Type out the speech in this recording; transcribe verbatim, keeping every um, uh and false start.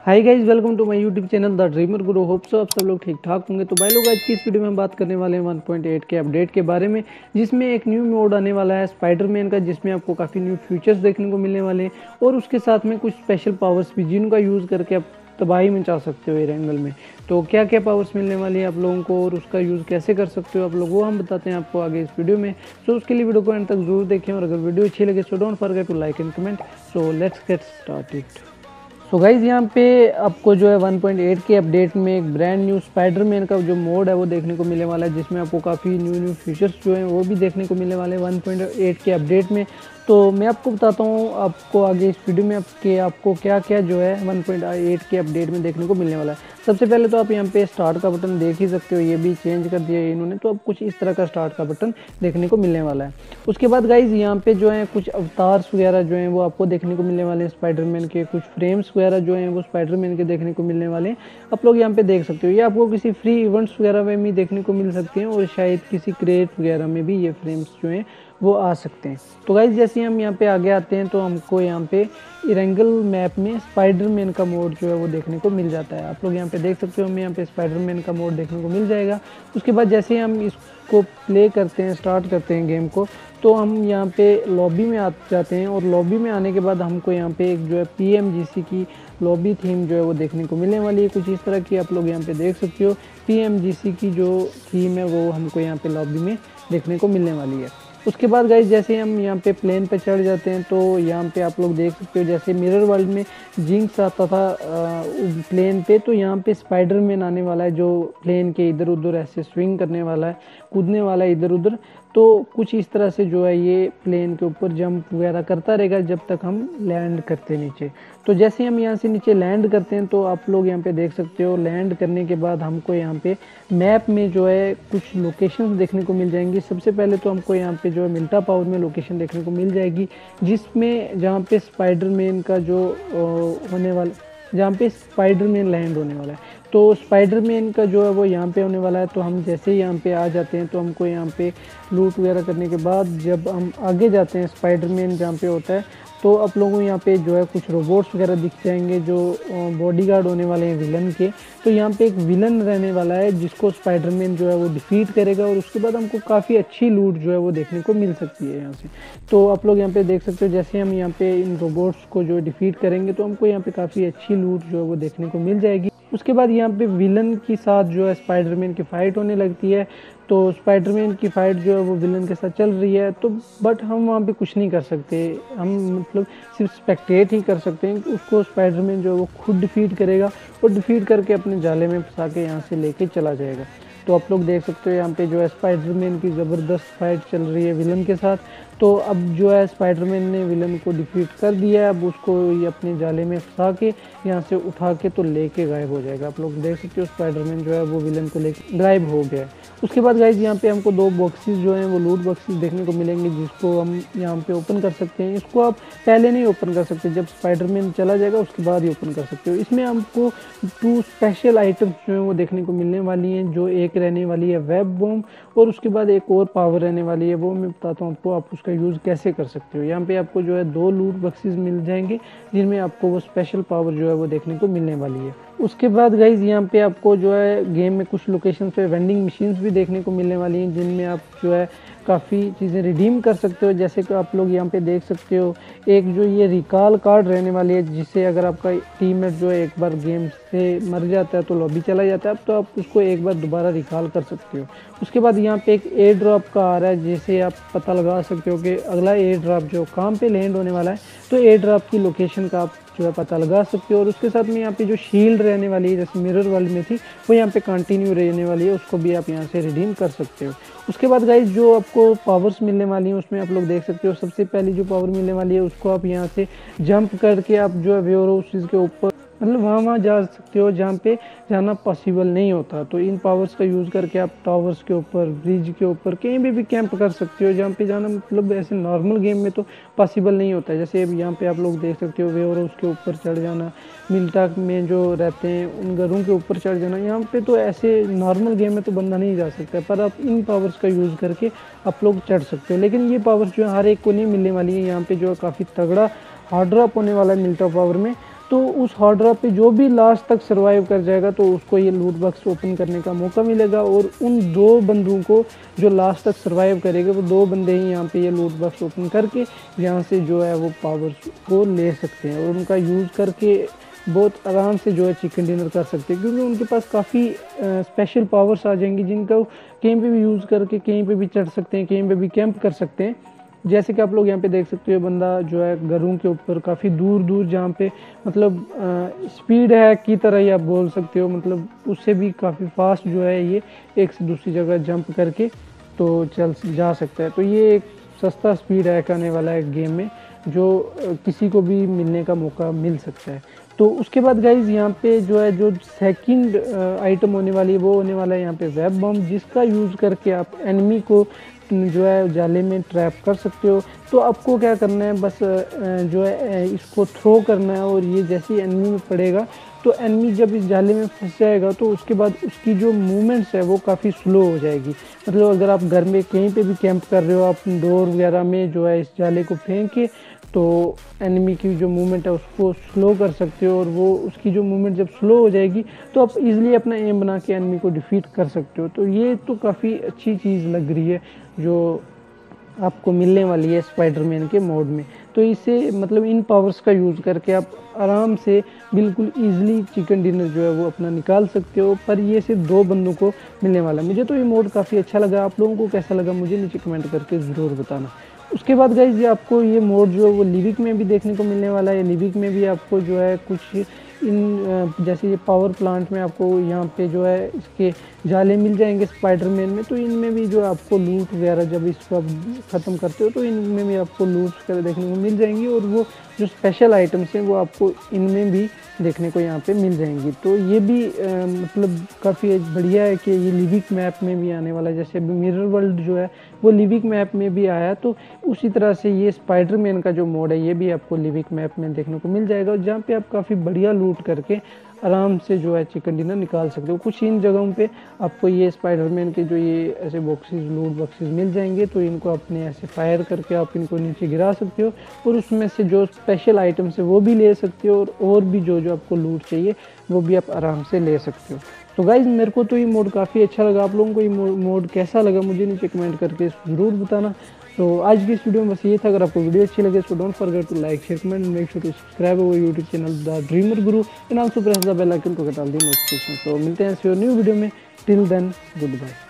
Hi guys, welcome to my YouTube channel the dreamer guru. Hope so आप सब लोग ठीक ठाक होंगे। तो भाई लोग, आज की इस वीडियो में हम बात करने वाले हैं वन पॉइंट एट के अपडेट के बारे में, जिसमें एक न्यू मोड आने वाला है स्पाइडरमैन का, जिसमें आपको काफ़ी न्यू फीचर्स देखने को मिलने वाले हैं और उसके साथ में कुछ स्पेशल पावर्स भी, जिनका यूज़ करके आप तबाही मचा सकते हो एंगल में। तो क्या क्या पावर्स मिलने वाली है आप लोगों को और उसका यूज़ कैसे कर सकते हो आप लोग, वो हम बताते हैं आपको आगे इस वीडियो में। सो उसके लिए वीडियो को एंड तक जरूर देखें, और अगर वीडियो अच्छी लगे so don't forget to like and comment. So let's get started. So guys, यहाँ पे आपको जो है वन पॉइंट एट के अपडेट में एक ब्रांड न्यू स्पाइडरमैन का जो मोड है वो देखने को मिलने वाला है, जिसमें आपको काफ़ी न्यू न्यू फीचर्स जो हैं वो भी देखने को मिलने वाले हैं वन पॉइंट एट के अपडेट में। तो मैं आपको बताता हूँ आपको आगे इस वीडियो में आपके आपको क्या क्या जो है वन पॉइंट एट के अपडेट में देखने को मिलने वाला है। सबसे पहले तो आप यहाँ पे स्टार्ट का बटन देख ही सकते हो, ये भी चेंज कर दिया है इन्होंने। तो अब कुछ इस तरह का स्टार्ट का बटन देखने को मिलने वाला है। उसके बाद गाइज, यहाँ पे जो है कुछ अवतार्स वगैरह जो हैं वो आपको देखने को मिलने वाले हैं स्पाइडरमैन के। कुछ फ्रेम्स वगैरह जो हैं वो स्पाइडरमैन के देखने को मिलने वाले हैं। आप लोग यहाँ पे देख सकते हो, ये आपको किसी फ्री इवेंट्स वगैरह में भी देखने को मिल सकते हैं, और शायद किसी क्रेट वगैरह में भी ये फ्रेम्स जो हैं वो आ सकते हैं। तो गाइज, जैसे हम यहाँ पे आगे आते हैं तो हमको यहाँ पे इरेंगल मैप में स्पाइडरमैन का मोड जो है वो देखने को मिल जाता है। आप लोग यहाँ पे देख सकते हो, हमें यहाँ पे स्पाइडरमैन का मोड देखने को मिल जाएगा। उसके बाद जैसे हम इसको प्ले करते हैं, स्टार्ट करते हैं गेम को, तो हम यहाँ पे लॉबी में आ जाते हैं, और लॉबी में आने के बाद हमको यहाँ पे एक जो है पी एम जी सी की लॉबी थीम जो है वो देखने को मिलने वाली है, कुछ इस तरह की। आप लोग यहाँ पे देख सकते हो, पी एम जी सी की जो थीम है वो हमको यहाँ पे लॉबी में देखने को मिलने वाली है। उसके बाद गाइज, जैसे हम यहाँ पे प्लेन पे चढ़ जाते हैं तो यहाँ पे आप लोग देख सकते हो, जैसे मिरर वर्ल्ड में जिंक्स आता था प्लेन पे, तो यहाँ पे स्पाइडरमैन आने वाला है जो प्लेन के इधर उधर ऐसे स्विंग करने वाला है, कूदने वाला है इधर उधर। तो कुछ इस तरह से जो है ये प्लेन के ऊपर जंप वगैरह करता रहेगा जब तक हम लैंड करते हैं नीचे। तो जैसे हम यहाँ से नीचे लैंड करते हैं तो आप लोग यहाँ पे देख सकते हो, लैंड करने के बाद हमको यहाँ पे मैप में जो है कुछ लोकेशंस देखने को मिल जाएंगी। सबसे पहले तो हमको यहाँ पे जो है मिल्टा पावर में लोकेशन देखने को मिल जाएगी, जिसमें जहाँ पे स्पाइडरमैन का जो होने वाला जहाँ पे स्पाइडरमैन लैंड होने वाला है। तो स्पाइडरमैन का जो है वो यहाँ पे होने वाला है। तो हम जैसे ही यहाँ पे आ जाते हैं तो हमको यहाँ पे लूट वगैरह करने के बाद जब हम आगे जाते हैं स्पाइडरमैन जहाँ पे होता है, तो आप लोगों को यहाँ पे जो है कुछ रोबोट्स वगैरह दिख जाएंगे जो बॉडीगार्ड होने वाले हैं विलन के। तो यहाँ पे एक विलन रहने वाला है जिसको स्पाइडरमैन जो है वो डिफीट करेगा, और उसके बाद हमको काफ़ी अच्छी लूट जो है वो देखने को मिल सकती है यहाँ से। तो आप लोग यहाँ पे देख सकते हो, जैसे हम यहाँ पे इन रोबोट्स को जो डिफीट करेंगे तो हमको यहाँ पे काफ़ी अच्छी लूट जो है वो देखने को मिल जाएगी। उसके बाद यहाँ पे विलन के साथ जो है स्पाइडरमैन की फ़ाइट होने लगती है। तो स्पाइडरमैन की फ़ाइट जो है वो विलन के साथ चल रही है, तो बट हम वहाँ पे कुछ नहीं कर सकते, हम मतलब सिर्फ स्पेक्टेट ही कर सकते हैं। उसको स्पाइडरमैन जो है वो खुद डिफीट करेगा, और डिफीट करके अपने जाले में फंसा के यहाँ से लेके चला जाएगा। तो आप लोग देख सकते हो यहाँ पे जो है स्पाइडरमैन की ज़बरदस्त फाइट चल रही है विलन के साथ। तो अब जो है स्पाइडरमैन ने विलन को डिफीट कर दिया है, अब उसको ये अपने जाले में फंसा के यहाँ से उठा के तो लेके गायब हो जाएगा। आप लोग देख सकते हो, स्पाइडरमैन जो है वो विलन को लेके गायब हो गया है। उसके बाद गाइज, यहाँ पे हमको दो बॉक्सेस जो हैं वो लूट बॉक्सेस देखने को मिलेंगे, जिसको हम यहाँ पे ओपन कर सकते हैं। इसको आप पहले नहीं ओपन कर सकते, जब स्पाइडरमैन चला जाएगा उसके बाद ही ओपन कर सकते हो। इसमें हमको टू स्पेशल आइटम्स जो हैं वो देखने को मिलने वाली हैं, जो एक रहने वाली है वेब बॉम्ब, और उसके बाद एक और पावर रहने वाली है, वो मैं बताता हूँ आपको आप उसका यूज़ कैसे कर सकते हो। यहाँ पे आपको जो है दो लूट बॉक्सेस मिल जाएंगे, जिनमें आपको वो स्पेशल पावर जो है वो देखने को मिलने वाली है। उसके बाद गाइज, यहाँ पे आपको जो है गेम में कुछ लोकेशन पे वेंडिंग मशीन्स भी देखने को मिलने वाली हैं, जिनमें आप जो है काफ़ी चीज़ें रिडीम कर सकते हो। जैसे कि आप लोग यहाँ पे देख सकते हो, एक जो ये रिकॉल कार्ड रहने वाली है, जिससे अगर आपका टीममेट जो है एक बार गेम से मर जाता है तो लॉबी चला जाता है, तो आप उसको एक बार दोबारा रिकॉल कर सकते हो। उसके बाद यहाँ पे एक एयर ड्रॉप का आ रहा है, जिससे आप पता लगा सकते हो कि अगला एयर ड्रॉप जो कहाँ पे लैंड होने वाला है, तो एयर ड्रॉप की लोकेशन का आप जो है पता लगा सकते हो। और उसके साथ में यहाँ पे जो शील्ड रहने वाली है, जैसे मिरर वर्ल्ड में थी, वो यहाँ पे कंटिन्यू रहने वाली है, उसको भी आप यहाँ से रिडीम कर सकते हो। उसके बाद गाइज, जो आपको पावर्स मिलने वाली हैं उसमें आप लोग देख सकते हो, सबसे पहली जो पावर मिलने वाली है उसको आप यहाँ से जंप करके आप जो है वेयर हाउसेस के ऊपर, मतलब वहाँ वहाँ जा सकते हो जहाँ पे जाना पॉसिबल नहीं होता। तो इन पावर्स का यूज़ करके आप टावर्स के ऊपर, ब्रिज के ऊपर, कहीं भी भी कैंप कर सकते हो, जहाँ पे जाना मतलब ऐसे नॉर्मल गेम में तो पॉसिबल नहीं होता है। जैसे अब यहाँ पे आप लोग देख सकते हो, वेयर हाउस के ऊपर चढ़ जाना, मिल्टा में जो रहते हैं उन घरों के ऊपर चढ़ जाना, यहाँ पे तो ऐसे नॉर्मल गेम में तो बंदा नहीं जा सकता, पर आप इन पावर्स का यूज़ करके आप लोग चढ़ सकते हो। लेकिन ये पावर्स जो है हर एक को नहीं मिलने वाली है, यहाँ पे जो है काफ़ी तगड़ा हार्ड ड्रॉप होने वाला है मिल्टा पावर में। तो तो उस हॉट ड्रॉप पे जो भी लास्ट तक सर्वाइव कर जाएगा तो उसको ये लूट बॉक्स ओपन करने का मौका मिलेगा। और उन दो बंदों को जो लास्ट तक सर्वाइव करेंगे वो दो बंदे ही यहाँ पे ये लूट बॉक्स ओपन करके यहाँ से जो है वो पावर्स को ले सकते हैं और उनका यूज़ करके बहुत आराम से जो है चिकन डिनर कर सकते हैं, क्योंकि उनके पास काफ़ी स्पेशल पावर्स आ जाएंगी जिनका वो कहीं पे भी यूज़ करके कहीं पे भी चढ़ सकते हैं, कहीं पे भी कैंप कर सकते हैं। जैसे कि आप लोग यहाँ पे देख सकते हो बंदा जो है घरों के ऊपर काफ़ी दूर दूर जहाँ पे मतलब स्पीड है की तरह ही आप बोल सकते हो, मतलब उससे भी काफ़ी फास्ट जो है ये एक से दूसरी जगह जंप करके तो चल जा सकता है। तो ये एक सस्ता स्पीड हैक आने वाला है गेम में जो किसी को भी मिलने का मौका मिल सकता है। तो उसके बाद गाइज यहाँ पे जो है जो सेकंड आइटम होने वाली है वो होने वाला है यहाँ पे वेब बम, जिसका यूज़ करके आप एनिमी को जो है जाले में ट्रैप कर सकते हो। तो आपको क्या करना है, बस जो है इसको थ्रो करना है और ये जैसे ही एनिमी में पड़ेगा तो एनिमी जब इस जाले में फंस जाएगा तो उसके बाद उसकी जो मूवमेंट्स है वो काफ़ी स्लो हो जाएगी। मतलब अगर आप घर में कहीं पे भी कैंप कर रहे हो, आप डोर वगैरह में जो है इस जाले को फेंक के तो एनिमी की जो मूवमेंट है उसको स्लो कर सकते हो और वो उसकी जो मूवमेंट जब स्लो हो जाएगी तो आप इजीली अपना एम बना के एनिमी को डिफीट कर सकते हो। तो ये तो काफ़ी अच्छी चीज़ लग रही है जो आपको मिलने वाली है स्पाइडरमैन के मोड में। तो इससे मतलब इन पावर्स का यूज़ करके आप आराम से बिल्कुल ईजिली चिकन डिनर जो है वो अपना निकाल सकते हो। पर ये सिर्फ दो बंदों को मिलने वाला है। मुझे तो ये मोड काफ़ी अच्छा लगा, आप लोगों को कैसा लगा मुझे नीचे कमेंट करके ज़रूर बताना। उसके बाद गाइज ये आपको ये मोड जो है वो लिविक में भी देखने को मिलने वाला है। लिविक में भी आपको जो है कुछ इन जैसे ये पावर प्लांट में आपको यहाँ पे जो है इसके जाले मिल जाएंगे स्पाइडरमैन में, तो इनमें भी जो है आपको लूट वगैरह जब इसको आप ख़त्म करते हो तो इनमें भी आपको लूट वगैरह देखने को मिल जाएंगी और वो जो स्पेशल आइटम्स हैं वो आपको इनमें भी देखने को यहाँ पे मिल जाएंगी। तो ये भी आ, मतलब काफ़ी बढ़िया है कि ये लिविक मैप में भी आने वाला है। जैसे अभी मिरर वर्ल्ड जो है वो लिविक मैप में भी आया, तो उसी तरह से ये स्पाइडरमैन का जो मोड है ये भी आपको लिविक मैप में देखने को मिल जाएगा, जहाँ पे आप काफ़ी बढ़िया लूट करके आराम से जो है चिकन डिनर निकाल सकते हो। कुछ इन जगहों पे आपको ये स्पाइडरमैन के जो ये ऐसे बॉक्सेस लूट बॉक्सेस मिल जाएंगे, तो इनको अपने ऐसे फायर करके आप इनको नीचे गिरा सकते हो और उसमें से जो स्पेशल आइटम्स है वो भी ले सकते हो और और भी जो जो आपको लूट चाहिए वो भी आप आराम से ले सकते हो। तो गाइज मेरे को तो ये मोड काफ़ी अच्छा लगा, आप लोगों को ये मोड कैसा लगा मुझे नीचे कमेंट करके ज़रूर बताना। तो आज की इस वीडियो में बस ये था। अगर आपको वीडियो अच्छी लगे तो don't forget to like share comment make sure to subscribe our YouTube channel the dreamer guru and also press the bell icon to get all the notification. तो मिलते हैं इस न्यू वीडियो में, टिल देन गुड बाय।